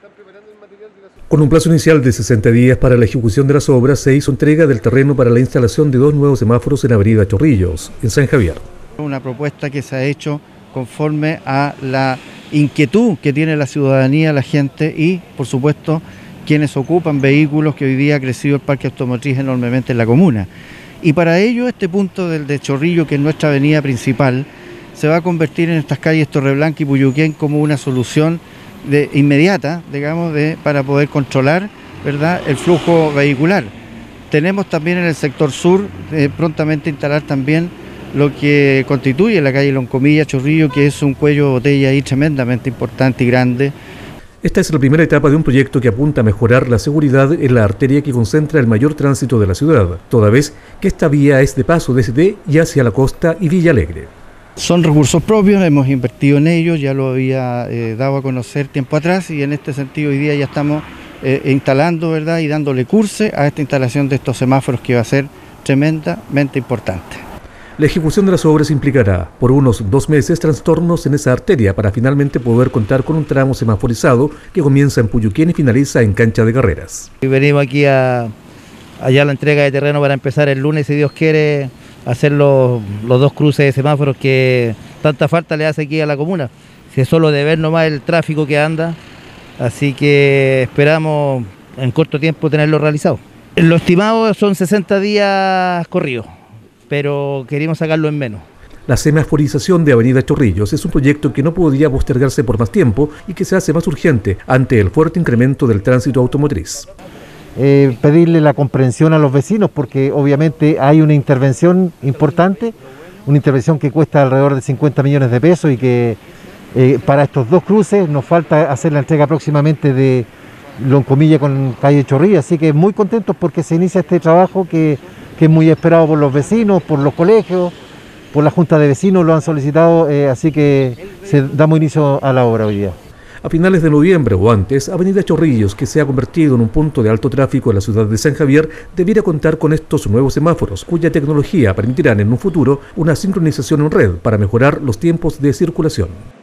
Con un plazo inicial de 60 días para la ejecución de las obras, se hizo entrega del terreno para la instalación de 2 nuevos semáforos en Avenida Chorrillos, en San Javier. Una propuesta que se ha hecho conforme a la inquietud que tiene la ciudadanía, la gente y, por supuesto, quienes ocupan vehículos, que hoy día ha crecido el parque automotriz enormemente en la comuna. Y para ello este punto del de Chorrillo, que es nuestra avenida principal, se va a convertir en estas calles Torreblanca y Puyuquén como una solución inmediata, digamos, para poder controlar, ¿verdad?, el flujo vehicular. Tenemos también en el sector sur prontamente instalar también lo que constituye la calle Loncomilla Chorrillo, que es un cuello de botella ahí tremendamente importante y grande. Esta es la primera etapa de un proyecto que apunta a mejorar la seguridad en la arteria que concentra el mayor tránsito de la ciudad, toda vez que esta vía es de paso desde y hacia la costa y Villa Alegre. Son recursos propios, hemos invertido en ellos, ya lo había dado a conocer tiempo atrás y en este sentido hoy día ya estamos instalando, ¿verdad?, y dándole curso a esta instalación de estos semáforos que va a ser tremendamente importante. La ejecución de las obras implicará, por unos 2 meses, trastornos en esa arteria para finalmente poder contar con un tramo semaforizado que comienza en Puyuquén y finaliza en Cancha de Carreras. Venimos aquí allá la entrega de terreno para empezar el lunes, si Dios quiere, hacer los 2 cruces de semáforos que tanta falta le hace aquí a la comuna. Si es solo de ver nomás el tráfico que anda, así que esperamos en corto tiempo tenerlo realizado. Lo estimado son 60 días corridos, pero queríamos sacarlo en menos. La semaforización de Avenida Chorrillos es un proyecto que no podría postergarse por más tiempo y que se hace más urgente ante el fuerte incremento del tránsito automotriz. Pedirle la comprensión a los vecinos porque obviamente hay una intervención importante, una intervención que cuesta alrededor de 50 millones de pesos y que para estos 2 cruces nos falta hacer la entrega próximamente de Loncomilla con calle Chorrillos, así que muy contentos porque se inicia este trabajo que es muy esperado por los vecinos, por los colegios, por la Junta de Vecinos, lo han solicitado, así que damos inicio a la obra hoy día. A finales de noviembre o antes, Avenida Chorrillos, que se ha convertido en un punto de alto tráfico en la ciudad de San Javier, debiera contar con estos nuevos semáforos, cuya tecnología permitirán en un futuro una sincronización en red para mejorar los tiempos de circulación.